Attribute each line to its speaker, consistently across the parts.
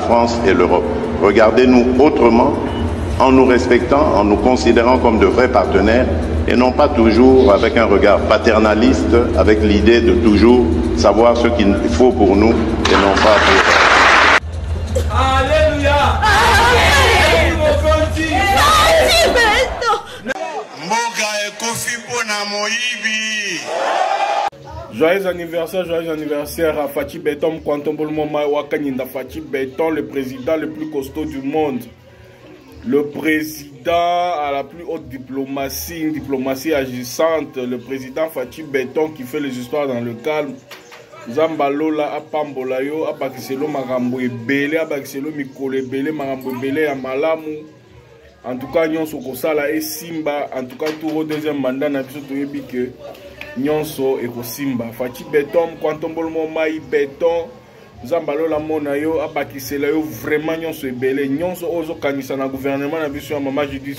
Speaker 1: France et l'Europe. Regardez-nous autrement, en nous respectant, en nous considérant comme de vrais partenaires et non pas toujours avec un regard paternaliste, avec l'idée de toujours savoir ce qu'il faut pour nous et non pas pour...
Speaker 2: Alléluia.
Speaker 3: Joyeux anniversaire à Fachi Beton, Fachi Beton, le président le plus costaud du monde. Le président à la plus haute diplomatie, une diplomatie agissante, le président Fachi Beton qui fait les histoires dans le calme. Zambalola apambolayo abakiselo marambo ebele abakiselo mikolo ebele marambo ebele ya malamu. En tout cas nyonso kosala e simba, en tout cas tout au deuxième mandat na biso toyebi que nyonso ekosimba. Fachi Beton kwantombolmo mai beton Zambalola mona yo abakisela yo vraiment nyonso ebele nyonso ozo kanisa na gouvernement na biso ya mama Judith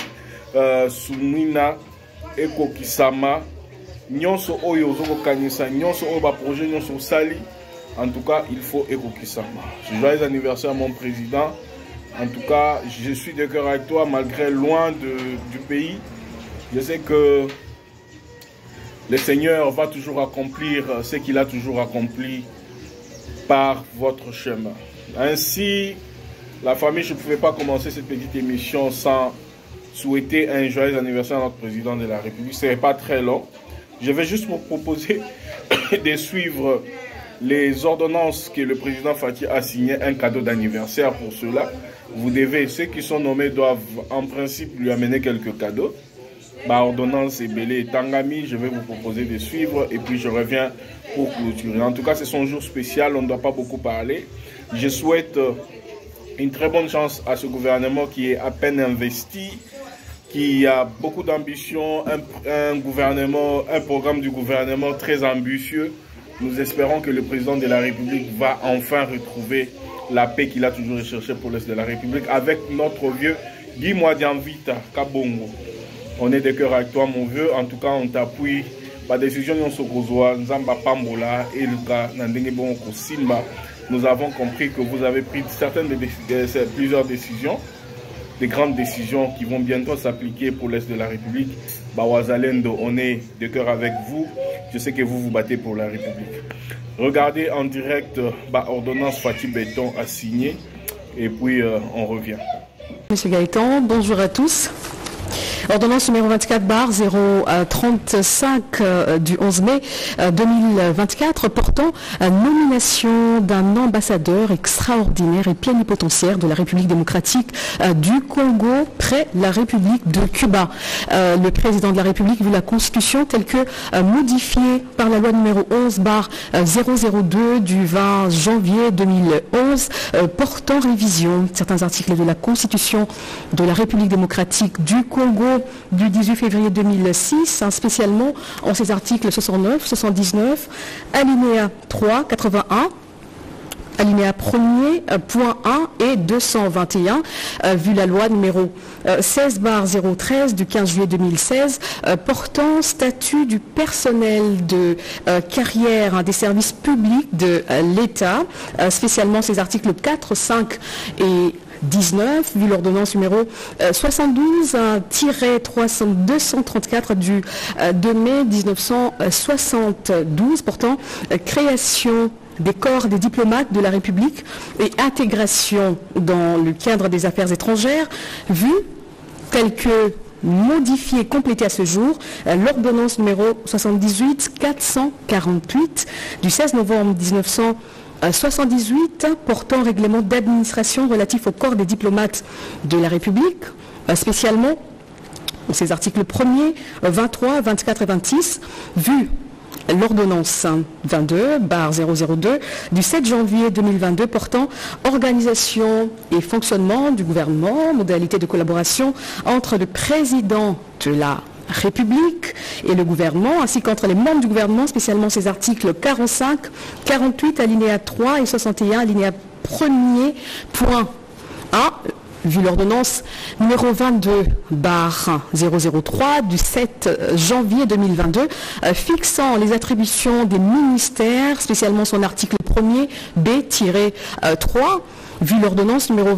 Speaker 3: Suminwa ekokisama nyonso oyo ozo kanisa nyonso oyo ba projet nyonso sali. En tout cas il faut ekokisama. Joyeux anniversaire mon président. En tout cas je suis de cœur avec toi malgré loin du pays. Je sais que le Seigneur va toujours accomplir ce qu'il a toujours accompli par votre chemin. Ainsi, la famille, je ne pouvais pas commencer cette petite émission sans souhaiter un joyeux anniversaire à notre président de la République. Ce n'est pas très long. Je vais juste vous proposer de suivre les ordonnances que le président Fachi a signées, un cadeau d'anniversaire pour cela. Vous devez, ceux qui sont nommés doivent en principe lui amener quelques cadeaux. Bah, ordonnance et Belé et Tangami, je vais vous proposer de suivre et puis je reviens pour clôturer. En tout cas, c'est son jour spécial, on ne doit pas beaucoup parler. Je souhaite une très bonne chance à ce gouvernement qui est à peine investi, qui a beaucoup d'ambition, un programme du gouvernement très ambitieux. Nous espérons que le président de la République va enfin retrouver la paix qu'il a toujours recherchée pour l'Est de la République avec notre vieux Guy Mwadianvita Kabongo. On est de cœur avec toi, mon vieux. En tout cas, on t'appuie. La décision de Nzamba Pambola et Luka Nandengebon Simba. Nous avons compris que vous avez pris plusieurs décisions, des grandes décisions qui vont bientôt s'appliquer pour l'Est de la République. Bawazalendo, on est de cœur avec vous. Je sais que vous vous battez pour la République. Regardez en direct, ordonnance Fachi Beton a signé. Et puis, on revient.
Speaker 4: Monsieur Gaëtan, bonjour à tous. Ordonnance numéro 24/035 du 11 mai 2024 portant nomination d'un ambassadeur extraordinaire et plénipotentiaire de la République démocratique du Congo près la République de Cuba. Le président de la République, vu la Constitution telle que modifiée par la loi numéro 11/002 du 20 janvier 2011 portant révision de certains articles de la Constitution de la République démocratique du Congo du 18 février 2006, spécialement en ces articles 69, 79, alinéa 3, 81, alinéa 1er, point 1 et 221, vu la loi numéro 16/013 du 15 juillet 2016, portant statut du personnel de carrière des services publics de l'État, spécialement ces articles 4, 5 et 19, vu l'ordonnance numéro 72-234 du 2 mai 1972 portant création des corps des diplomates de la République et intégration dans le cadre des affaires étrangères, vu tel que modifié et complété à ce jour l'ordonnance numéro 78-448 du 16 novembre 1978 portant règlement d'administration relatif au corps des diplomates de la République, spécialement ces articles 1er, 23, 24 et 26, vu l'ordonnance 22/002 du 7 janvier 2022 portant organisation et fonctionnement du gouvernement, modalités de collaboration entre le président de la République et le gouvernement, ainsi qu'entre les membres du gouvernement, spécialement ces articles 45, 48, alinéa 3 et 61, alinéa 1er, point 1, vu l'ordonnance numéro 22/003 du 7 janvier 2022, fixant les attributions des ministères, spécialement son article 1er, B-3, vu l'ordonnance numéro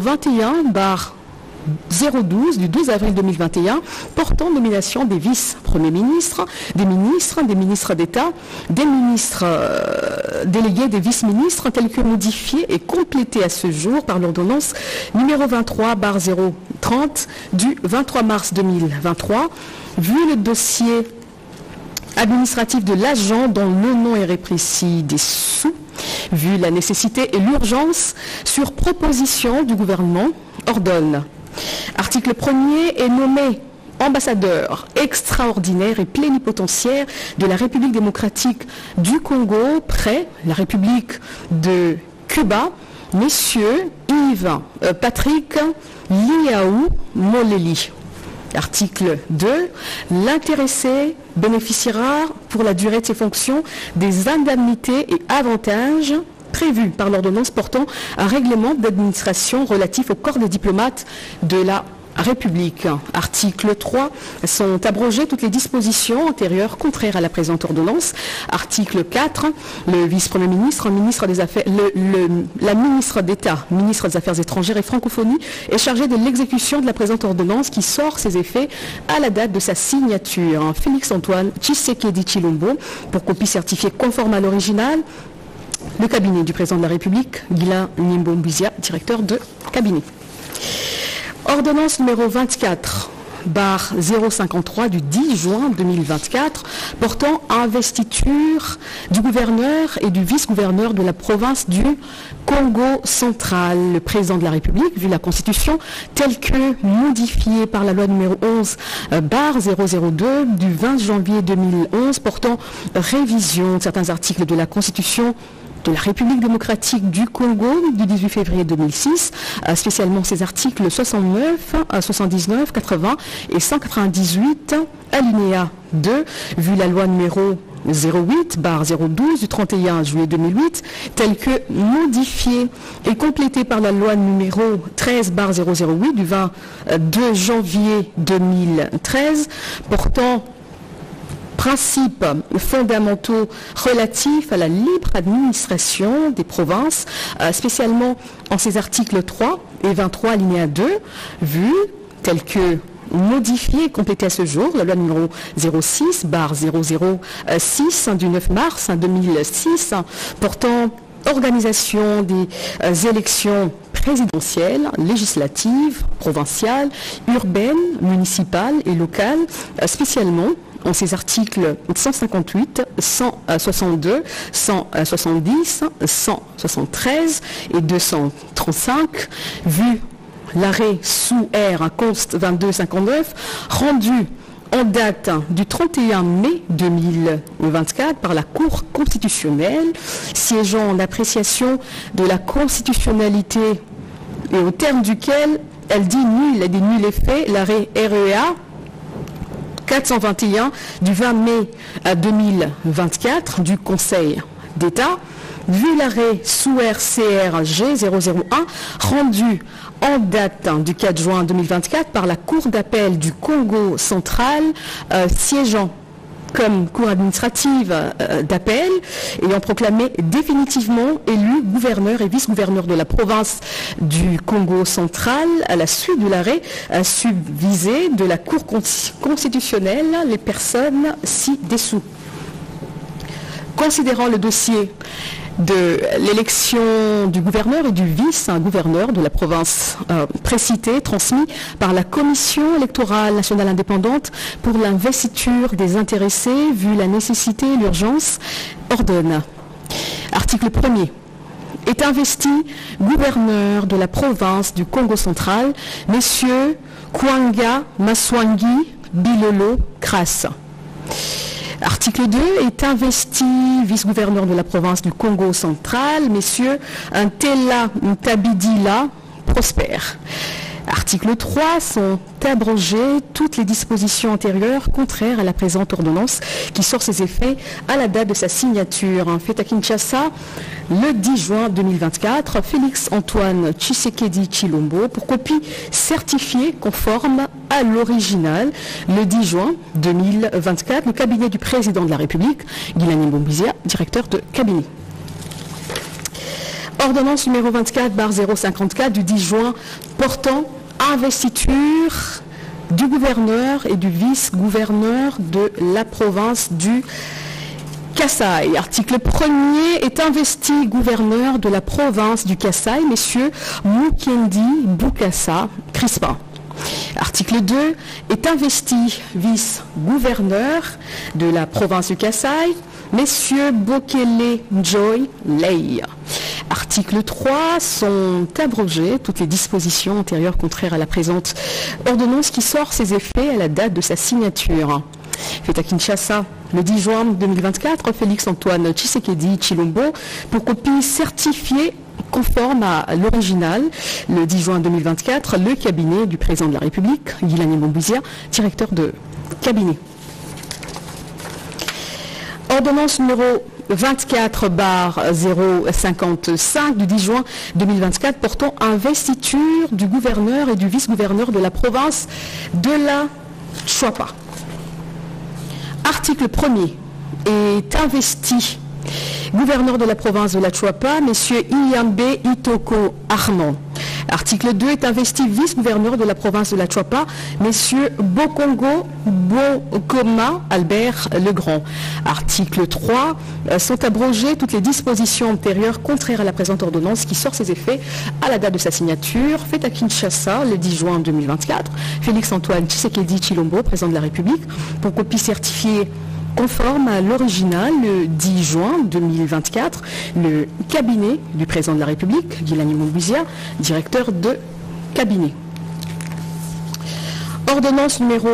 Speaker 4: 21/012 du 12 avril 2021 portant nomination des vice-premiers ministres, des ministres d'État, des ministres délégués, des vice-ministres, tels que modifiés et complétés à ce jour par l'ordonnance numéro 23/030 du 23 mars 2023, vu le dossier administratif de l'agent dont le nom est rétréci dessous, vu la nécessité et l'urgence, sur proposition du gouvernement, ordonne. Article 1er est nommé ambassadeur extraordinaire et plénipotentiaire de la République démocratique du Congo près la République de Cuba, messieurs Yves Patrick Liaou Moleli. Article 2. L'intéressé bénéficiera pour la durée de ses fonctions des indemnités et avantages prévus par l'ordonnance portant un règlement d'administration relatif au corps des diplomates de la République. Article 3. Sont abrogées toutes les dispositions antérieures contraires à la présente ordonnance. Article 4. Le vice-premier ministre, la ministre d'État, ministre des Affaires étrangères et francophonie, est chargé de l'exécution de la présente ordonnance qui sort ses effets à la date de sa signature. Félix-Antoine Tshisekedi Tshilombo, pour copie certifiée conforme à l'original. Le cabinet du président de la République, Guilain Nyimbo-Mbizia, directeur de cabinet. Ordonnance numéro 24/053 du 10 juin 2024 portant investiture du gouverneur et du vice-gouverneur de la province du Congo central. Le président de la République, vu la Constitution telle que modifiée par la loi numéro 11/002 du 20 janvier 2011 portant révision de certains articles de la Constitution de la République démocratique du Congo du 18 février 2006, spécialement ses articles 69, 79, 80 et 198, alinéa 2, vu la loi numéro 08/012 du 31 juillet 2008, telle que modifiée et complétée par la loi numéro 13/008 du 22 janvier 2013, portant principes fondamentaux relatifs à la libre administration des provinces, spécialement en ses articles 3 et 23 alinéa 2, vu tel que modifié et complété à ce jour, la loi numéro 06/006 du 9 mars 2006 portant organisation des élections présidentielles, législatives, provinciales, urbaines, municipales et locales, spécialement en ces articles 158, 162, 170, 173 et 235, vu l'arrêt sous R const 2259, rendu en date du 31 mai 2024 par la Cour constitutionnelle, siégeant en appréciation de la constitutionnalité et au terme duquel elle dit nul et des nuls effets l'arrêt REA 421 du 20 mai 2024 du Conseil d'État, vu l'arrêt sous RCRG 001 rendu en date du 4 juin 2024 par la Cour d'appel du Congo central, siégeant comme cour administrative d'appel, ayant proclamé définitivement élu gouverneur et vice-gouverneur de la province du Congo central à la suite de l'arrêt subvisé de la Cour constitutionnelle, les personnes ci-dessous. Considérant le dossier de l'élection du gouverneur et du vice-gouverneur de la province précitée, transmis par la Commission électorale nationale indépendante pour l'investiture des intéressés, vu la nécessité et l'urgence, ordonne. Article 1er. Est investi gouverneur de la province du Congo central, messieurs Kwanga Maswangi Bilolo Kras. Article 2, est investi vice-gouverneur de la province du Congo central, messieurs Ntela Ntabidila Prosper. Article 3, sont abrogées toutes les dispositions antérieures contraires à la présente ordonnance qui sort ses effets à la date de sa signature. Fait à Kinshasa le 10 juin 2024, Félix-Antoine Tshisekedi Tshilombo pour copie certifiée conforme à l'original. Le 10 juin 2024, le cabinet du président de la République, Guilain Nyimbo-Mbizia, directeur de cabinet. Ordonnance numéro 24/054 du 10 juin portant investiture du gouverneur et du vice-gouverneur de la province du Kasaï. Article 1er est investi gouverneur de la province du Kasaï, messieurs Mukendi Bukasa Crispin. Article 2 est investi vice-gouverneur de la province du Kasaï, messieurs Bokele Joy Lei. Article 3, sont abrogées toutes les dispositions antérieures contraires à la présente ordonnance qui sort ses effets à la date de sa signature. Fait à Kinshasa, le 10 juin 2024, Félix-Antoine Tshisekedi Tshilombo, pour copie certifiée conforme à l'original, le 10 juin 2024, le cabinet du président de la République, Guilani Mombizia, directeur de cabinet. Ordonnance numéro 24/055 du 10 juin 2024 portant investiture du gouverneur et du vice-gouverneur de la province de la Chouapa. Article 1er est investi gouverneur de la province de la Chouapa, messieurs Iyambe Itoko Armand. Article 2 est investi vice-gouverneur de la province de la Chouapa, messieurs Bokongo Bokoma Albert Legrand. Article 3 sont abrogées toutes les dispositions antérieures contraires à la présente ordonnance qui sort ses effets à la date de sa signature. Fait à Kinshasa le 10 juin 2024, Félix-Antoine Tshisekedi Tshilombo, président de la République, pour copie certifiée conforme à l'original, le 10 juin 2024, le cabinet du président de la République, Guilani Mombizia, directeur de cabinet. Ordonnance numéro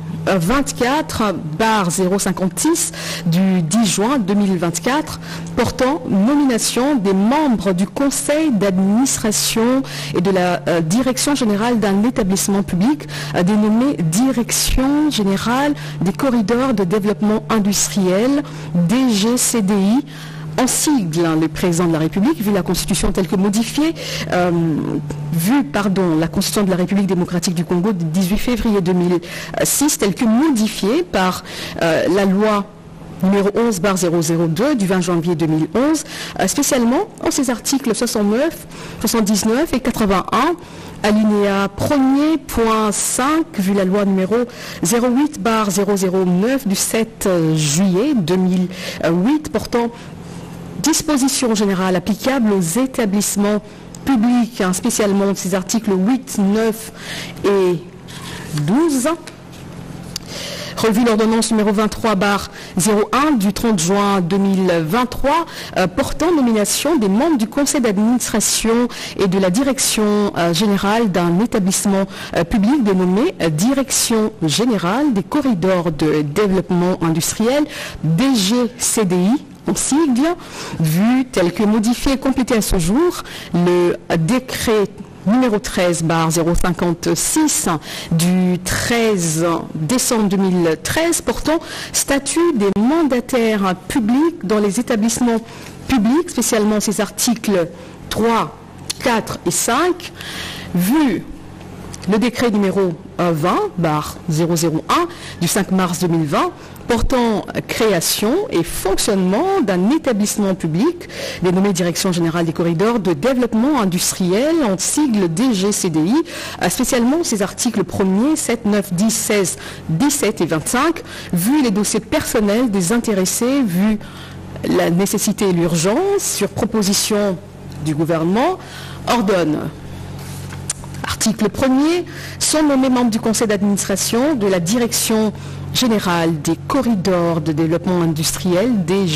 Speaker 4: 24/056 du 10 juin 2024 portant nomination des membres du conseil d'administration et de la direction générale d'un établissement public dénommé Direction générale des corridors de développement industriel, DGCDI, en sigle, le président de la République, vu la Constitution telle que modifiée, la Constitution de la République démocratique du Congo du 18 février 2006, telle que modifiée par la loi numéro 11/002 du 20 janvier 2011, spécialement en ses articles 69, 79 et 81, alinéa 1er, point 5, vu la loi numéro 08/009 du 7 juillet 2008, portant dispositions générales applicables aux établissements publics, spécialement ces articles 8, 9 et 12. Revue l'ordonnance numéro 23/01 du 30 juin 2023 portant nomination des membres du conseil d'administration et de la direction générale d'un établissement public dénommé Direction générale des corridors de développement industriel, DGCDI, en sigle, vu tel que modifié et complété à ce jour, le décret numéro 13/056 du 13 décembre 2013 portant statut des mandataires publics dans les établissements publics, spécialement ces articles 3, 4 et 5, vu le décret numéro 20/001 du 5 mars 2020 portant création et fonctionnement d'un établissement public dénommé Direction générale des corridors de développement industriel, en sigle DGCDI, spécialement ces articles 1er, 7, 9, 10, 16, 17 et 25, vu les dossiers personnels des intéressés, vu la nécessité et l'urgence, sur proposition du gouvernement, ordonne. Article 1er, sont nommés membres du conseil d'administration de la Direction générale des corridors de développement industriel,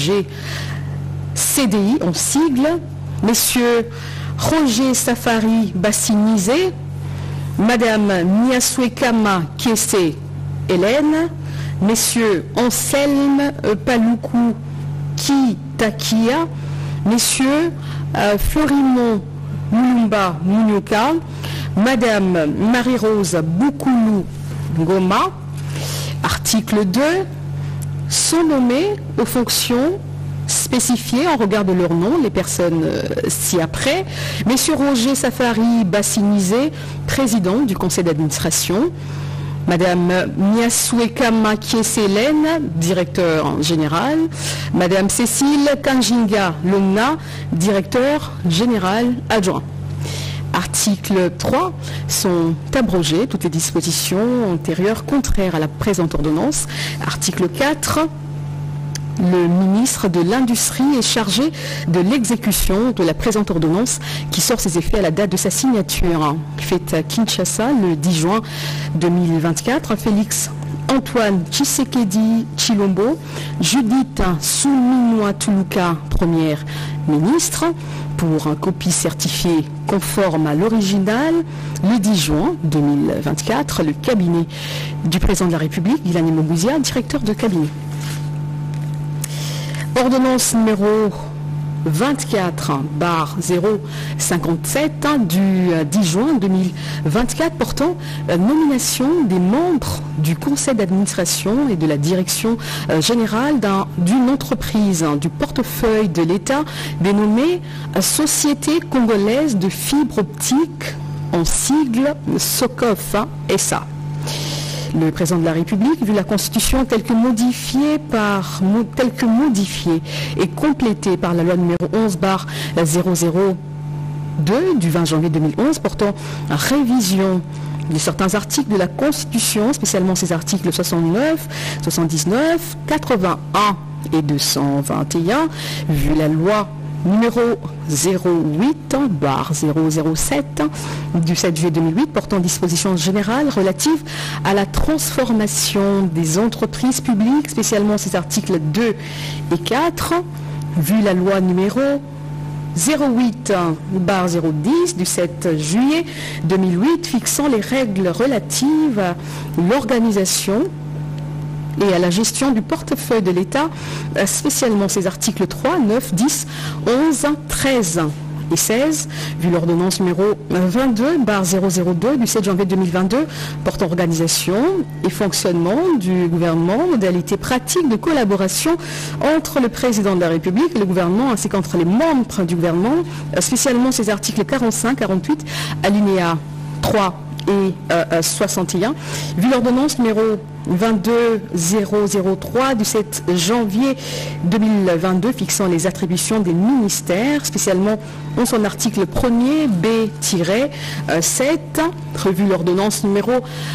Speaker 4: DGCDI, en sigle, messieurs Roger Safari Bassinizé, madame Niaswekama Kiese Hélène, messieurs Anselme Paloukou Kitakia, messieurs Florimond Mulumba Mounioka, madame Marie-Rose Boukoulou Ngoma. Article 2, sont nommés aux fonctions spécifiées en regard de leur nom, les personnes ci-après. Messieurs Roger Safari Bassinizé, président du conseil d'administration. Madame Miasueka Makiese-Hélène, directeur général. Madame Cécile Kanjinga Longna, directeur général adjoint. Article 3, sont abrogées toutes les dispositions antérieures contraires à la présente ordonnance. Article 4, le ministre de l'Industrie est chargé de l'exécution de la présente ordonnance qui sort ses effets à la date de sa signature. Faite à Kinshasa le 10 juin 2024, Félix Antoine Tshisekedi Tshilombo, Judith Suminwa Tuluka, première ministre, pour un copie certifiée conforme à l'original, le 10 juin 2024, le cabinet du président de la République, Guilani Mogouzia, directeur de cabinet. Ordonnance numéro 24/057 du 10 juin 2024 portant nomination des membres du conseil d'administration et de la direction générale d'une entreprise du portefeuille de l'État dénommée Société congolaise de fibre optique, en sigle SOCOF SA. Le président de la République, vu la Constitution telle que modifiée et complétée par la loi numéro 11/002 du 20 janvier 2011 portant révision de certains articles de la Constitution, spécialement ces articles 69, 79, 81 et 221, vu la loi numéro 08/007 du 7 juillet 2008 portant dispositions générales relatives à la transformation des entreprises publiques, spécialement ces articles 2 et 4, vu la loi numéro 08/010 du 7 juillet 2008 fixant les règles relatives à l'organisation et à la gestion du portefeuille de l'État, spécialement ces articles 3, 9, 10, 11, 13 et 16, vu l'ordonnance numéro 22/002 du 7 janvier 2022 portant organisation et fonctionnement du gouvernement, modalités pratiques de collaboration entre le président de la République et le gouvernement ainsi qu'entre les membres du gouvernement, spécialement ces articles 45, 48, alinéa 3 et 61, vu l'ordonnance numéro 22/003 du 7 janvier 2022 fixant les attributions des ministères, spécialement en son article 1er B-7, revu l'ordonnance numéro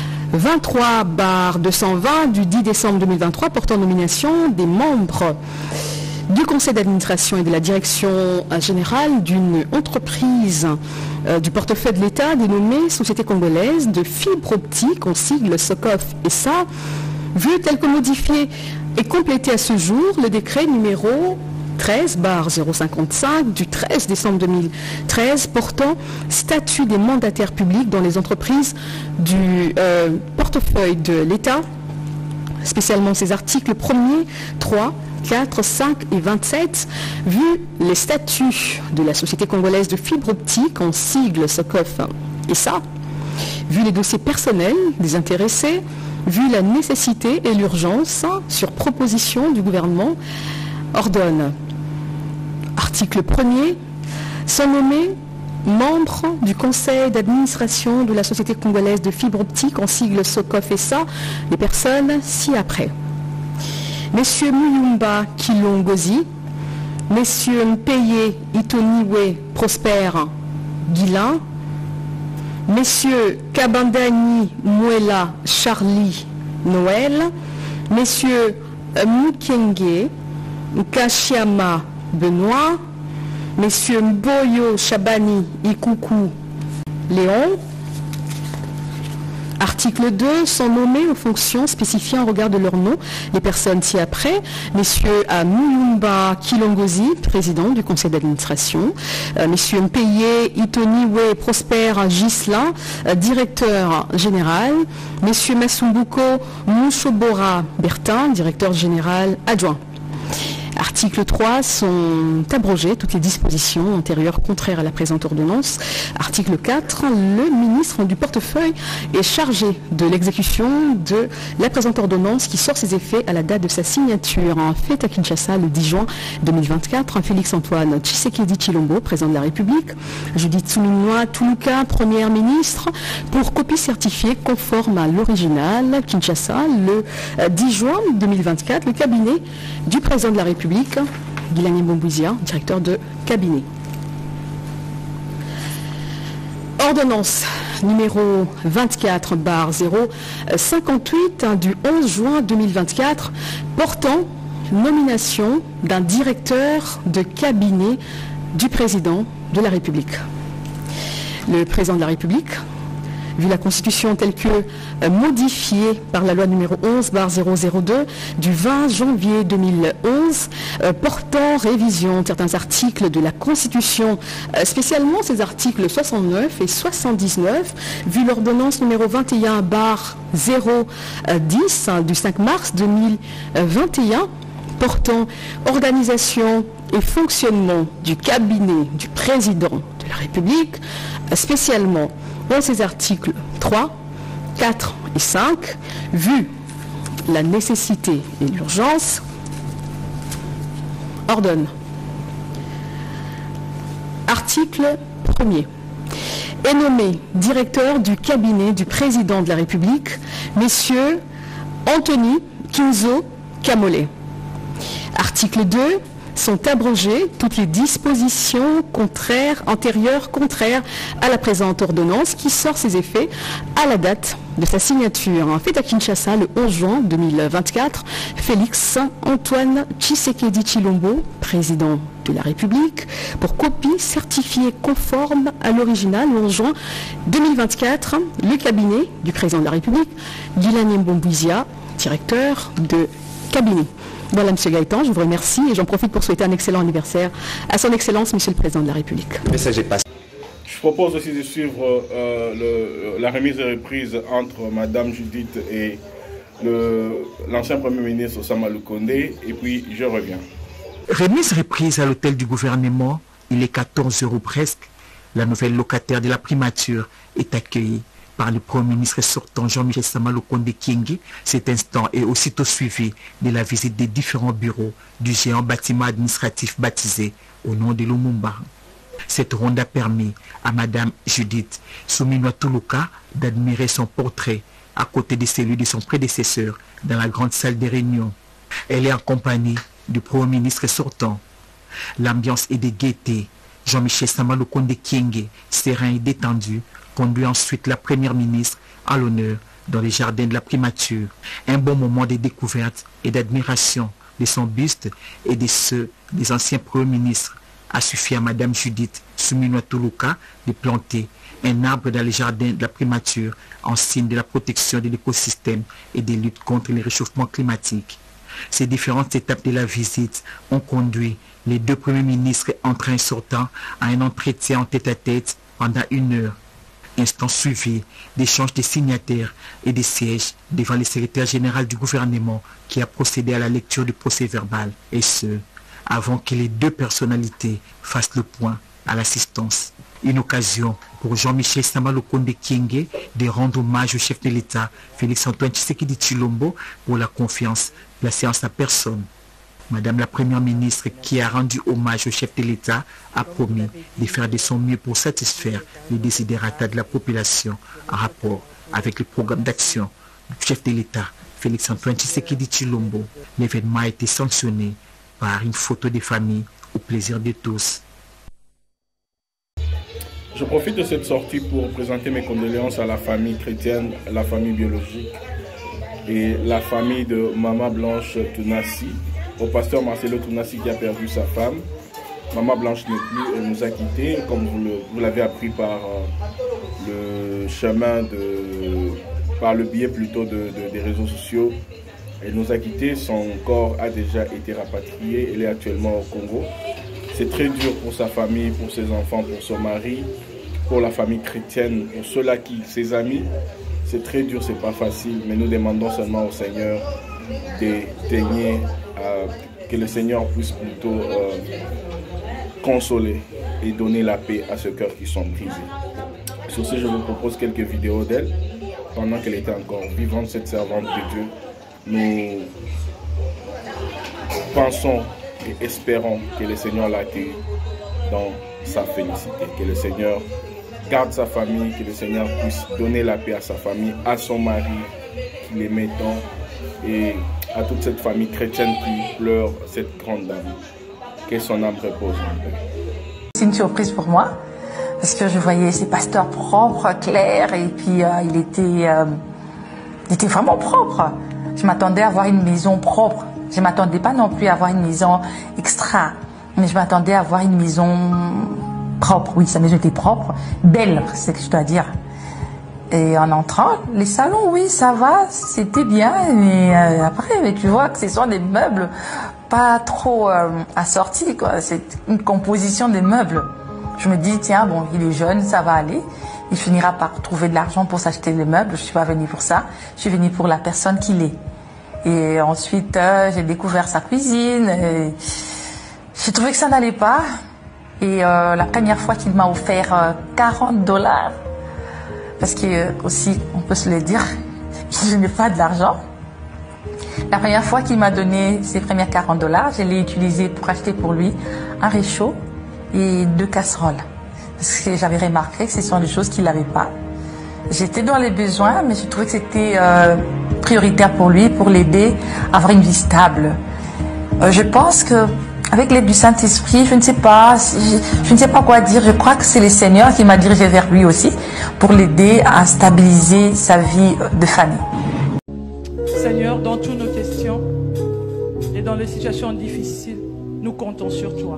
Speaker 4: 23/220 du 10 décembre 2023 portant nomination des membres du conseil d'administration et de la direction générale d'une entreprise du portefeuille de l'État dénommée Société congolaise de fibre optique, en sigle SOCOF SA, vu tel que modifié et complété à ce jour le décret numéro 13/055 du 13 décembre 2013 portant statut des mandataires publics dans les entreprises du portefeuille de l'État, spécialement ces articles 1er, 3, 4, 5 et 27, vu les statuts de la Société congolaise de fibre optique, en sigle SOCOF SA, vu les dossiers personnels des intéressés, vu la nécessité et l'urgence, sur proposition du gouvernement, ordonne. Article 1er, sont nommés membres du conseil d'administration de la Société congolaise de fibre optique, en sigle SOCOF SA, les personnes ci-après. Messieurs Muyumba Kilongozi, Messieurs Mpeye Itoniwe Prosper Guilin, Messieurs Kabandani Muela Charlie Noël, Messieurs Mukenge Kashiama Benoît, Messieurs Mboyo Chabani Ikuku Léon. Article 2, sont nommés aux fonctions spécifiées en regard de leur nom les personnes ci-après, messieurs Muyumba Kilongozi, président du conseil d'administration, messieurs Mpeye Itoniwe Prosper Gislin, directeur général, messieurs Masumbuko Mushobora Bertin, directeur général adjoint. Article 3, sont abrogées toutes les dispositions antérieures contraires à la présente ordonnance. Article 4, le ministre du portefeuille est chargé de l'exécution de la présente ordonnance qui sort ses effets à la date de sa signature. Fait à Kinshasa le 10 juin 2024, Félix-Antoine Tshisekedi Tshilombo, président de la République, Judith Suminwa Tuluka, première ministre, pour copie certifiée conforme à l'original. Kinshasa, le 10 juin 2024, le cabinet du président de la République, Guilani Mbouizia, directeur de cabinet. Ordonnance numéro 24/058 du 11 juin 2024 portant nomination d'un directeur de cabinet du président de la République. Le président de la République, vu la Constitution telle que modifiée par la loi numéro 11/002 du 20 janvier 2011, portant révision de certains articles de la Constitution, spécialement ces articles 69 et 79, vu l'ordonnance numéro 21/010 du 5 mars 2021, portant organisation et fonctionnement du cabinet du président de la République, spécialement dans ces articles 3, 4 et 5, vu la nécessité et l'urgence, ordonne. Article 1er. Est nommé directeur du cabinet du président de la République, messieurs Anthony Kinzo Kamole. Article 2. Sont abrogées toutes les dispositions antérieures contraires à la présente ordonnance qui sort ses effets à la date de sa signature. Fait à Kinshasa le 11 juin 2024, Félix-Antoine Tshisekedi Tshilombo, président de la République, pour copie certifiée conforme à l'original le 11 juin 2024, le cabinet du président de la République, Guilani Mbouizia, directeur de cabinet. Voilà, M. Gaëtan, je vous remercie et j'en profite pour souhaiter un excellent anniversaire à son Excellence, M. le Président de la République.
Speaker 3: Je propose aussi de suivre la remise et reprise entre Mme Judith et l'ancien Premier ministre Osama Lukonde, et puis je reviens.
Speaker 2: Remise reprise à l'hôtel du gouvernement, il est 14 € presque. La nouvelle locataire de la primature est accueillie par le Premier ministre sortant Jean-Michel Sama Lukonde Kyenge. Cet instant est aussitôt suivi de la visite des différents bureaux du géant bâtiment administratif baptisé au nom de Lumumba. Cette ronde a permis à Mme Judith Suminwa Tuluka d'admirer son portrait à côté de celui de son prédécesseur dans la grande salle des réunions. Elle est en compagnie du Premier ministre sortant. L'ambiance est de gaieté. Jean-Michel Sama Lukonde Kyenge, serein et détendu, conduit ensuite la première ministre à l'honneur dans les jardins de la primature. Un bon moment de découverte et d'admiration de son buste et de ceux des anciens premiers ministres a suffi à Mme Judith Suminwa Tuluka de planter un arbre dans les jardins de la primature en signe de la protection de l'écosystème et de lutte contre le réchauffement climatique. Ces différentes étapes de la visite ont conduit les deux premiers ministres entrants et sortants à un entretien en tête-à-tête pendant 1 heure. Instant suivi d'échanges de signataires et de sièges devant le secrétaire général du gouvernement qui a procédé à la lecture du procès verbal, et ce, avant que les deux personnalités fassent le point à l'assistance. Une occasion pour Jean-Michel Sama Lukonde Kyenge de rendre hommage au chef de l'État, Félix-Antoine Tshisekedi Tshilombo, pour la confiance placée en sa personne. Madame la Première ministre, qui a rendu hommage au chef de l'État, a promis de faire de son mieux pour satisfaire les desiderata de la population en rapport avec le programme d'action du chef de l'État, Félix-Antoine Tshisekedi Tshilombo. L'événement a été sanctionné par une photo des familles au plaisir de tous.
Speaker 3: Je profite de cette sortie pour présenter mes condoléances à la famille chrétienne, la famille biologique et la famille de Maman Blanche Tunasi, au pasteur Marcelo Tunasi qui a perdu sa femme. Maman Blanche n'est plus, elle nous a quittés, comme vous l'avez appris par le chemin par le biais plutôt des réseaux sociaux. Elle nous a quittés, son corps a déjà été rapatrié, elle est actuellement au Congo. C'est très dur pour sa famille, pour ses enfants, pour son mari, pour la famille chrétienne, pour ceux-là qui, ses amis. C'est très dur, c'est pas facile, mais nous demandons seulement au Seigneur de daigner que le Seigneur puisse plutôt consoler et donner la paix à ceux cœurs qui sont brisés. Sur ce, je vous propose quelques vidéos d'elle pendant qu'elle était encore vivante, cette servante de Dieu. Nous pensons et espérons que le Seigneur l'accueille dans sa félicité, que le Seigneur garde sa famille, que le Seigneur puisse donner la paix à sa famille, à son mari qui l'aimait tant et à toute cette famille chrétienne qui pleure cette grande dame. Que son âme repose en paix.
Speaker 5: C'est une surprise pour moi parce que je voyais ces pasteurs propres, clairs et puis il était vraiment propre. Je m'attendais à avoir une maison propre. Je ne m'attendais pas non plus à avoir une maison extra, mais je m'attendais à avoir une maison propre. Oui, sa maison était propre, belle, c'est ce que je dois dire. Et en entrant, les salons, oui, ça va, c'était bien, mais après, tu vois que ce sont des meubles pas trop assortis, quoi. C'est une composition des meubles. Je me dis, tiens, bon, il est jeune, ça va aller. Il finira par trouver de l'argent pour s'acheter des meubles. Je suis pas venue pour ça. Je suis venue pour la personne qu'il est. Et ensuite, j'ai découvert sa cuisine. J'ai trouvé que ça n'allait pas. Et la première fois qu'il m'a offert $40, parce que aussi, on peut se le dire, je n'ai pas de l'argent. La première fois qu'il m'a donné ses premiers $40, je l'ai utilisé pour acheter pour lui un réchaud et 2 casseroles. Parce que j'avais remarqué que ce sont des choses qu'il n'avait pas. J'étais dans les besoins, mais je trouvais que c'était prioritaire pour lui, pour l'aider à avoir une vie stable. Je pense que avec l'aide du Saint-Esprit, je ne sais pas quoi dire. Je crois que c'est le Seigneur qui m'a dirigé vers lui aussi pour l'aider à stabiliser sa vie de famille.
Speaker 6: Seigneur, dans toutes nos questions et dans les situations difficiles, nous comptons sur toi.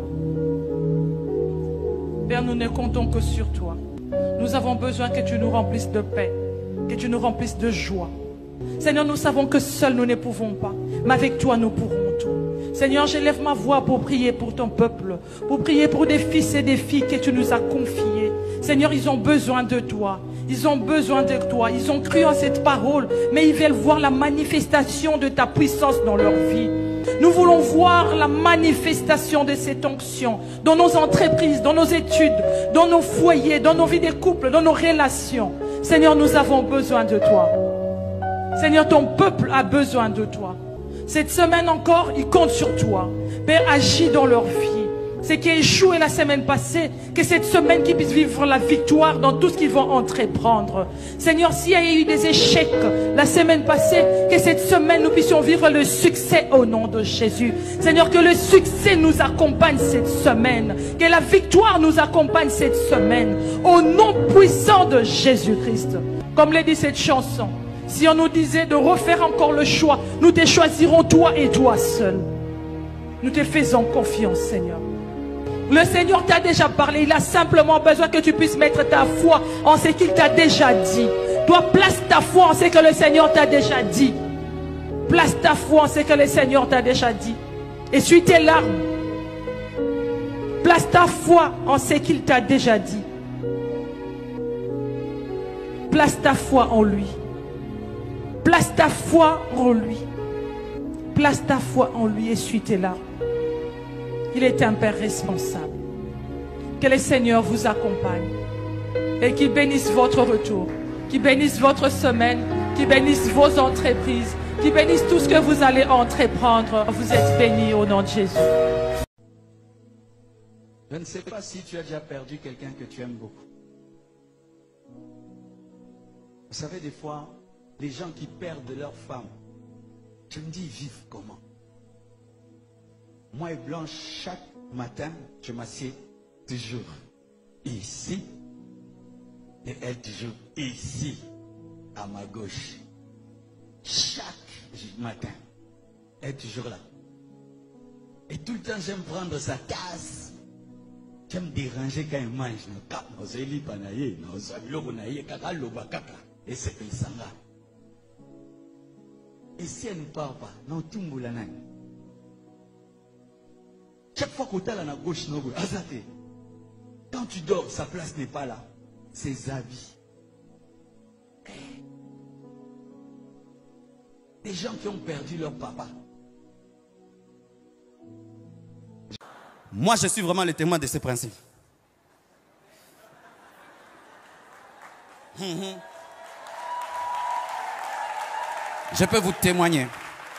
Speaker 6: Père, nous ne comptons que sur toi. Nous avons besoin que tu nous remplisses de paix, que tu nous remplisses de joie. Seigneur, nous savons que seuls nous ne pouvons pas, mais avec toi nous pourrons tout. Seigneur, j'élève ma voix pour prier pour ton peuple, pour prier pour des fils et des filles que tu nous as confiés. Seigneur, ils ont besoin de toi. Ils ont besoin de toi. Ils ont cru en cette parole, mais ils veulent voir la manifestation de ta puissance dans leur vie. Nous voulons voir la manifestation de cette onction dans nos entreprises, dans nos études, dans nos foyers, dans nos vies de couple, dans nos relations. Seigneur, nous avons besoin de toi. Seigneur, ton peuple a besoin de toi. Cette semaine encore, ils comptent sur toi. Père, agis dans leur vie. Ce qui a échoué la semaine passée, que cette semaine qu'ils puissent vivre la victoire dans tout ce qu'ils vont entreprendre. Seigneur, s'il y a eu des échecs la semaine passée, que cette semaine nous puissions vivre le succès au nom de Jésus. Seigneur, que le succès nous accompagne cette semaine. Que la victoire nous accompagne cette semaine. Au nom puissant de Jésus-Christ. Comme le dit cette chanson, si on nous disait de refaire encore le choix, nous te choisirons toi et toi seul. Nous te faisons confiance, Seigneur. Le Seigneur t'a déjà parlé. Il a simplement besoin que tu puisses mettre ta foi en ce qu'il t'a déjà dit. Toi, place ta foi en ce que le Seigneur t'a déjà dit. Place ta foi en ce que le Seigneur t'a déjà dit. Essuie tes larmes. Place ta foi en ce qu'il t'a déjà dit. Place ta foi en lui. Place ta foi en lui. Place ta foi en lui. Essuie tes larmes. Il est un Père responsable. Que le Seigneur vous accompagne. Et qu'il bénisse votre retour. Qu'il bénisse votre semaine. Qu'il bénisse vos entreprises. Qu'il bénisse tout ce que vous allez entreprendre. Vous êtes bénis au nom de Jésus.
Speaker 7: Je ne sais pas si tu as déjà perdu quelqu'un que tu aimes beaucoup. Vous savez, des fois, les gens qui perdent leur femme, je me dis, ils vivent comment? Moi et Blanche, chaque matin, je m'assieds toujours ici. Et elle toujours ici, à ma gauche. Chaque matin, elle est toujours là. Et tout le temps, j'aime prendre sa tasse. J'aime déranger quand elle mange. Et c'est ça. Et si elle ne part pas, non, tout le monde. Chaque fois que tu es à la gauche, quand tu dors, sa place n'est pas là. Ses habits. Des gens qui ont perdu leur papa.
Speaker 8: Moi, je suis vraiment le témoin de ces principes. Je peux vous témoigner.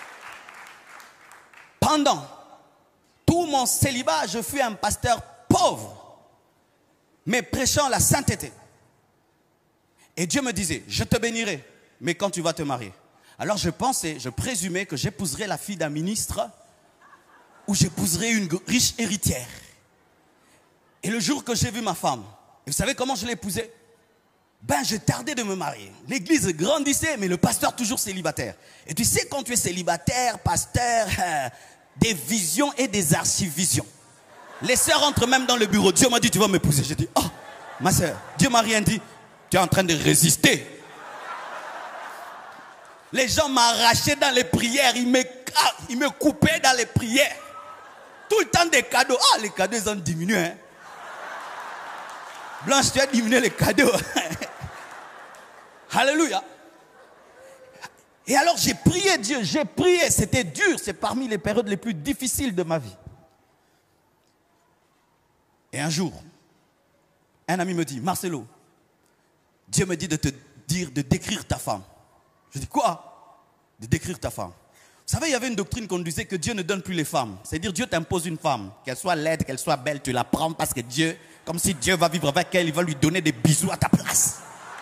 Speaker 8: Pendant tout mon célibat, je fus un pasteur pauvre, mais prêchant la sainteté. Et Dieu me disait, je te bénirai, mais quand tu vas te marier. Alors je pensais, je présumais que j'épouserais la fille d'un ministre ou j'épouserais une riche héritière. Et le jour que j'ai vu ma femme, et vous savez comment je l'ai épousée? Ben, je tardais de me marier. L'église grandissait, mais le pasteur toujours célibataire. Et tu sais, quand tu es célibataire, pasteur, des visions et des archivisions. Les sœurs entrent même dans le bureau. Dieu m'a dit, tu vas m'épouser. J'ai dit, oh, ma sœur, Dieu m'a rien dit. Tu es en train de résister. Les gens m'arrachaient dans les prières. Ils me coupaient dans les prières. Tout le temps des cadeaux. Ah, les cadeaux, ils ont diminué. Hein. Blanche, tu as diminué les cadeaux. Alléluia. Et alors j'ai prié Dieu, j'ai prié. C'était dur, c'est parmi les périodes les plus difficiles de ma vie. Et un jour, un ami me dit, Marcelo, Dieu me dit de te dire de décrire ta femme. Je dis, quoi? De décrire ta femme. Vous savez, il y avait une doctrine qu'on disait que Dieu ne donne plus les femmes. C'est-à-dire, Dieu t'impose une femme. Qu'elle soit laide, qu'elle soit belle, tu la prends parce que Dieu, comme si Dieu va vivre avec elle, il va lui donner des bisous à ta place.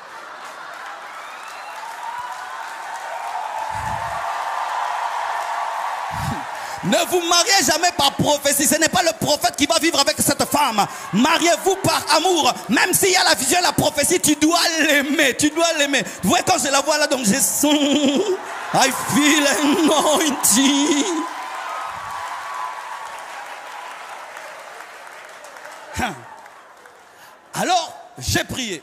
Speaker 8: Ne vous mariez jamais par prophétie. Ce n'est pas le prophète qui va vivre avec cette femme. Mariez-vous par amour. Même s'il y a la vision et la prophétie, tu dois l'aimer. Tu dois l'aimer. Vous voyez, quand je la vois là, donc je sens, I feel anointing. Alors, j'ai prié.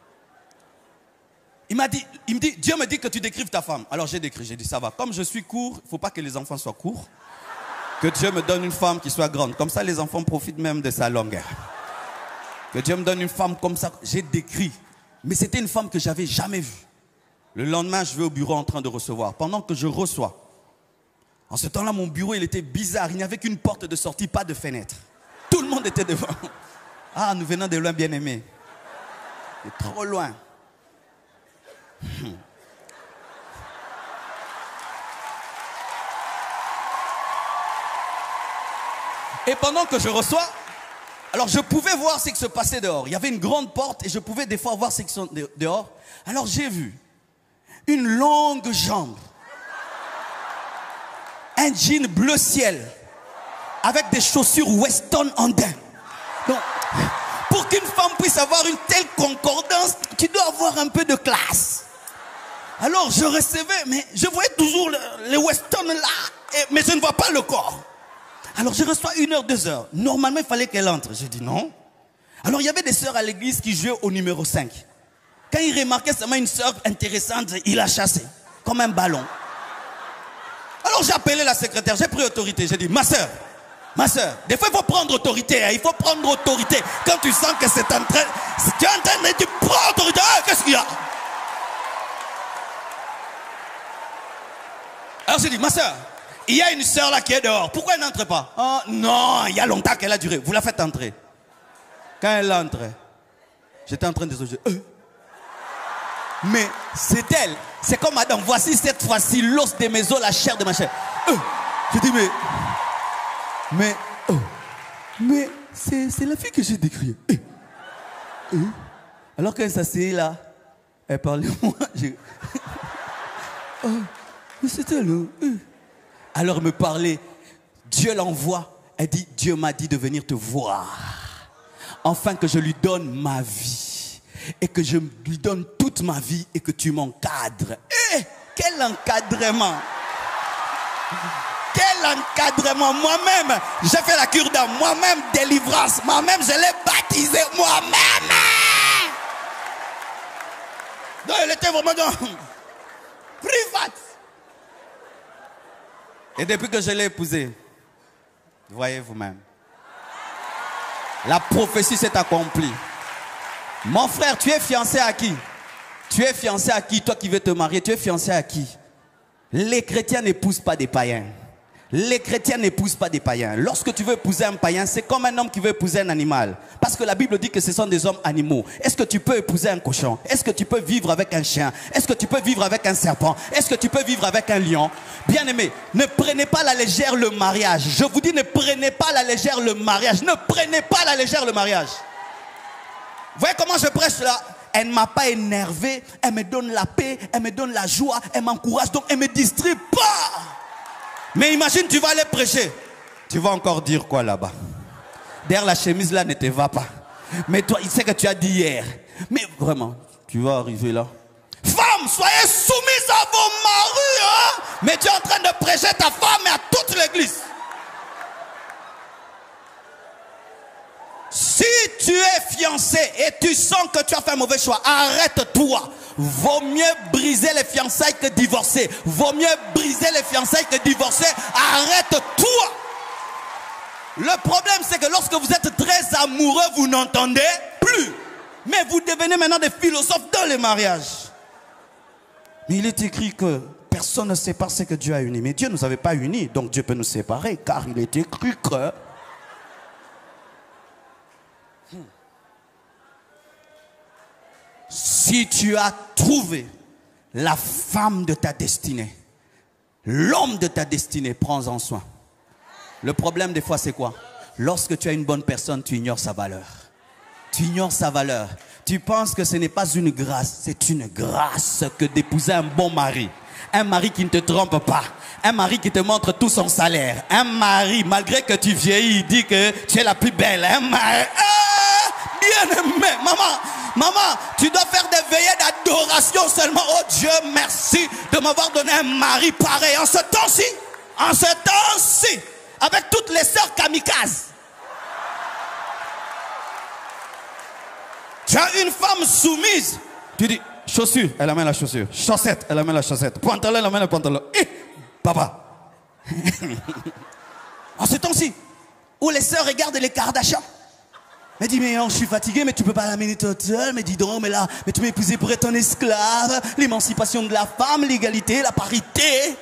Speaker 8: Il me dit, Dieu me dit que tu décrives ta femme. Alors j'ai décrit, j'ai dit ça va. Comme je suis court, il ne faut pas que les enfants soient courts. Que Dieu me donne une femme qui soit grande. Comme ça, les enfants profitent même de sa longueur. Que Dieu me donne une femme comme ça. J'ai décrit. Mais c'était une femme que je n'avais jamais vue. Le lendemain, je vais au bureau en train de recevoir. Pendant que je reçois, en ce temps-là, mon bureau, il était bizarre. Il n'y avait qu'une porte de sortie, pas de fenêtre. Tout le monde était devant. Ah, nous venons de loin, bien-aimés. C'est trop loin. Et pendant que je reçois, alors je pouvais voir ce qui se passait dehors. Il y avait une grande porte et je pouvais des fois voir ce qui se passait dehors. Alors j'ai vu une longue jambe, un jean bleu ciel, avec des chaussures Weston andin. Donc, pour qu'une femme puisse avoir une telle concordance, tu dois avoir un peu de classe. Alors je recevais, mais je voyais toujours les Weston là, mais je ne vois pas le corps. Alors je reçois 1 heure, 2 heures. Normalement, il fallait qu'elle entre. J'ai dit non. Alors il y avait des sœurs à l'église qui jouaient au numéro 5. Quand il remarquait seulement une sœur intéressante, il la chassait, comme un ballon. Alors j'ai appelé la secrétaire, j'ai pris autorité. J'ai dit, ma sœur, des fois il faut prendre autorité. Hein, il faut prendre autorité. Quand tu sens que c'est en train, tu es en train de dire, prends autorité. Ah, qu'est-ce qu'il y a? Alors j'ai dit, ma sœur, il y a une sœur là qui est dehors. Pourquoi elle n'entre pas? Oh, non, il y a longtemps qu'elle a duré. Vous la faites entrer. Quand elle entre, j'étais en train de se dire, mais c'est elle. C'est comme madame, voici cette fois-ci l'os de mes os, la chair de ma chair. Je dis, mais c'est la fille que j'ai décriée. Alors qu'elle s'assied là, elle parlait moi. Oh, mais c'est elle. Alors elle me parlait, Dieu l'envoie. Elle dit, Dieu m'a dit de venir te voir, afin que je lui donne ma vie, et que je lui donne toute ma vie, et que tu m'encadres. Quel encadrement! Quel encadrement! Moi-même, j'ai fait la cure d'âme, moi-même délivrance, moi-même je l'ai baptisé, moi-même! Donc elle était vraiment dans privat. Et depuis que je l'ai épousée, voyez vous-même, la prophétie s'est accomplie. Mon frère, tu es fiancé à qui? Tu es fiancé à qui? Toi qui veux te marier, tu es fiancé à qui? Les chrétiens n'épousent pas des païens. Les chrétiens n'épousent pas des païens. Lorsque tu veux épouser un païen, c'est comme un homme qui veut épouser un animal. Parce que la Bible dit que ce sont des hommes animaux. Est-ce que tu peux épouser un cochon? Est-ce que tu peux vivre avec un chien? Est-ce que tu peux vivre avec un serpent? Est-ce que tu peux vivre avec un lion? Bien aimé, ne prenez pas à la légère le mariage. Je vous dis, ne prenez pas à la légère le mariage. Ne prenez pas à la légère le mariage. Vous voyez comment je prêche là? Elle ne m'a pas énervé, elle me donne la paix, elle me donne la joie, elle m'encourage, donc elle ne me distrait pas. Mais imagine, tu vas aller prêcher. Tu vas encore dire quoi là-bas? Derrière la chemise là ne te va pas. Mais toi, il sait que tu as dit hier. Mais vraiment, tu vas arriver là. Femmes, soyez soumises à vos maris. Hein? Mais tu es en train de prêcher ta femme et à toute l'église. Si tu es fiancé et tu sens que tu as fait un mauvais choix, arrête-toi. Vaut mieux briser les fiançailles que divorcer. Vaut mieux briser les fiançailles que divorcer. Arrête-toi. Le problème, c'est que lorsque vous êtes très amoureux, vous n'entendez plus. Mais vous devenez maintenant des philosophes dans les mariages. Mais il est écrit que personne ne sépare ce que Dieu a uni. Mais Dieu ne nous avait pas unis, donc Dieu peut nous séparer, car il est écrit que... Si tu as trouvé la femme de ta destinée, l'homme de ta destinée, prends-en soin. Le problème des fois c'est quoi? Lorsque tu as une bonne personne, tu ignores sa valeur. Tu ignores sa valeur. Tu penses que ce n'est pas une grâce, c'est une grâce que d'épouser un bon mari. Un mari qui ne te trompe pas. Un mari qui te montre tout son salaire. Un mari, malgré que tu vieillis, il dit que tu es la plus belle. Un mari... bien aimé, maman, tu dois faire des veillées d'adoration seulement. Oh Dieu, merci de m'avoir donné un mari pareil. En ce temps-ci, avec toutes les sœurs kamikazes. Tu as une femme soumise. Tu dis, chaussure, elle amène la chaussure. Chaussette, elle amène la chaussette. Pantalon, elle amène le pantalon. Papa. En ce temps-ci, où les sœurs regardent les Kardashians. Mais dis, mais je suis fatigué, mais tu peux pas l'amener toute seule. Mais dis donc, mais tu m'as épousé pour être un esclave. L'émancipation de la femme, l'égalité, la parité.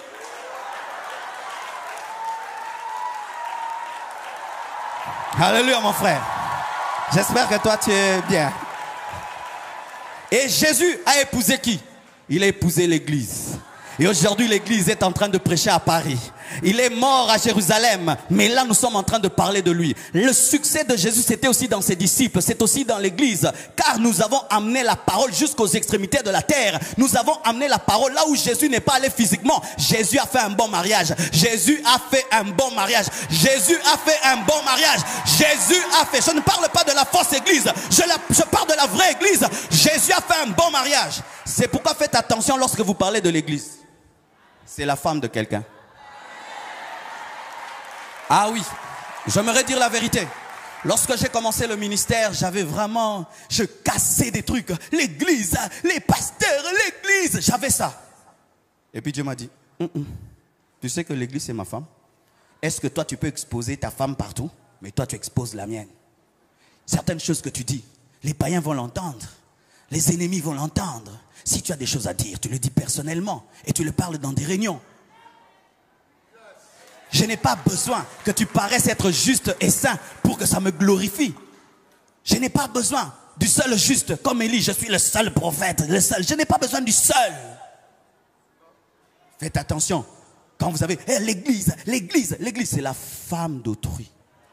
Speaker 8: Alléluia, mon frère. J'espère que toi, tu es bien. Et Jésus a épousé qui? Il a épousé l'église. Et aujourd'hui, l'église est en train de prêcher à Paris. Il est mort à Jérusalem, mais là, nous sommes en train de parler de lui. Le succès de Jésus, c'était aussi dans ses disciples, c'est aussi dans l'église. Car nous avons amené la parole jusqu'aux extrémités de la terre. Nous avons amené la parole là où Jésus n'est pas allé physiquement. Jésus a fait un bon mariage. Jésus a fait un bon mariage. Jésus a fait un bon mariage. Jésus a fait... Je ne parle pas de la fausse église. Je parle de la vraie église. Jésus a fait un bon mariage. C'est pourquoi faites attention lorsque vous parlez de l'église. C'est la femme de quelqu'un. Ah oui, j'aimerais dire la vérité. Lorsque j'ai commencé le ministère, je cassais des trucs. L'église, les pasteurs, l'église, j'avais ça. Et puis Dieu m'a dit, tu sais que l'église c'est ma femme. Est-ce que toi tu peux exposer ta femme partout? Mais toi tu exposes la mienne. Certaines choses que tu dis, les païens vont l'entendre. Les ennemis vont l'entendre. Si tu as des choses à dire, tu le dis personnellement. Et tu le parles dans des réunions. Je n'ai pas besoin que tu paraisses être juste et saint pour que ça me glorifie. Je n'ai pas besoin du seul juste. Comme Élie, je suis le seul prophète, le seul. Je n'ai pas besoin du seul. Faites attention. Quand vous avez l'église, c'est la femme d'autrui.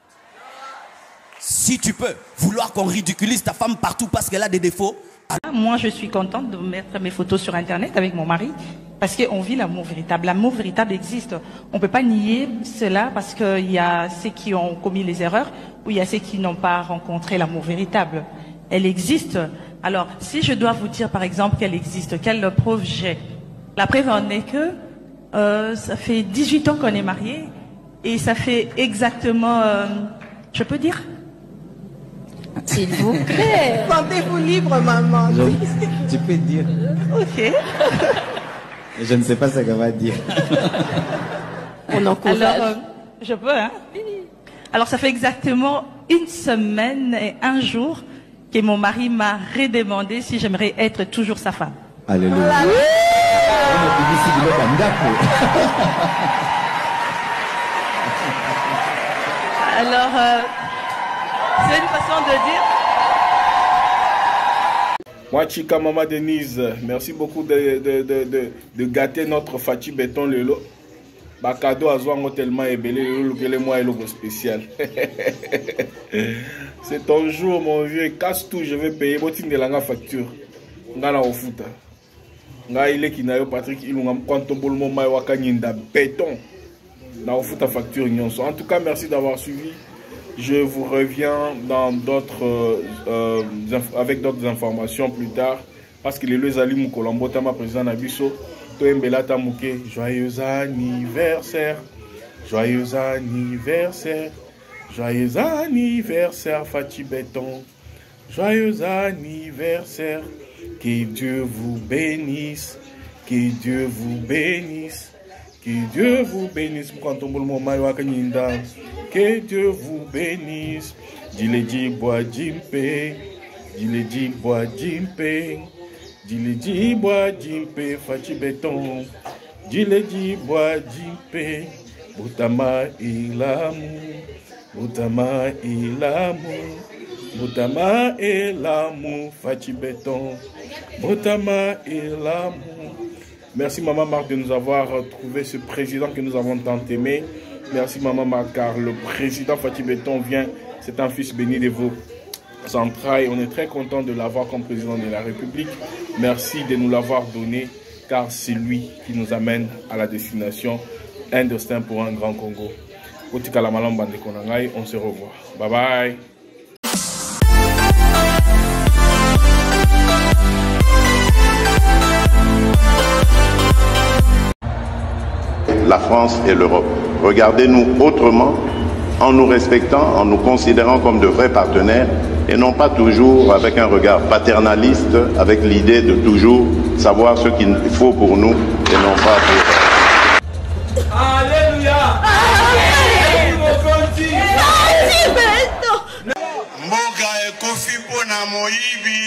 Speaker 8: Si tu peux vouloir qu'on ridiculise ta femme partout parce qu'elle a des défauts.
Speaker 6: Moi, je suis contente de mettre mes photos sur Internet avec mon mari. Parce qu'on vit l'amour véritable. L'amour véritable existe. On ne peut pas nier cela parce qu'il y a ceux qui ont commis les erreurs ou il y a ceux qui n'ont pas rencontré l'amour véritable. Elle existe. Alors, si je dois vous dire par exemple qu'elle existe, quelle preuve j'ai? La preuve en est que ça fait 18 ans qu'on est mariés et ça fait exactement... je peux dire?
Speaker 9: S'il vous plaît. Sentez-vous libre, maman.
Speaker 10: Tu peux dire.
Speaker 6: Ok.
Speaker 10: Je ne sais pas ce qu'elle va dire.
Speaker 9: On encourage.
Speaker 6: Alors, je peux, hein? Alors, ça fait exactement 1 semaine et 1 jour que mon mari m'a redemandé si j'aimerais être toujours sa femme.
Speaker 10: Alléluia.
Speaker 9: Alors, c'est une façon de dire.
Speaker 3: Moi, Chika Maman Denise, merci beaucoup de gâter notre Fati Béton Lelo. Ba cadeau à Zouango tellement ébélé, le moi et le spécial. C'est ton jour, mon vieux. Casse tout, je vais payer. Botine de la facture. Ngana au foot. Nga il est qui n'a eu Patrick Ilungam quand on boule mon maï wakaninda béton. Na au foot à facture nyonso. En tout cas, merci d'avoir suivi. Je vous reviens dans d'autres avec d'autres informations plus tard. Parce que les deux Ali Moukolombo, Tama président Nabiso. Joyeux anniversaire, joyeux anniversaire, joyeux anniversaire Fati Béton, joyeux anniversaire, que Dieu vous bénisse, que Dieu vous bénisse, que Dieu vous bénisse, que Dieu vous bénisse, Diledi bois jimpe, Diledi bois jimpe. Diledi bois jimpe Fati Béton, Diledi bois jimpe, Boutama ilamu, Boutama ilamu, Boutama ilamu Fati Béton, Boutama ilamu. Merci Maman Marc de nous avoir trouvé ce président que nous avons tant aimé. Merci Maman Marc car le président Fati Béton vient, c'est un fils béni de vos entrailles. On est très content de l'avoir comme président de la République. Merci de nous l'avoir donné, car c'est lui qui nous amène à la destination. Un destin pour un grand Congo. On se revoit. Bye bye.
Speaker 1: La France et l'Europe. Regardez-nous autrement, en nous respectant, en nous considérant comme de vrais partenaires, et non pas toujours avec un regard paternaliste, avec l'idée de toujours savoir ce qu'il faut pour nous et non pas pour...
Speaker 11: Alléluia. Mboka ekofi pona moyibi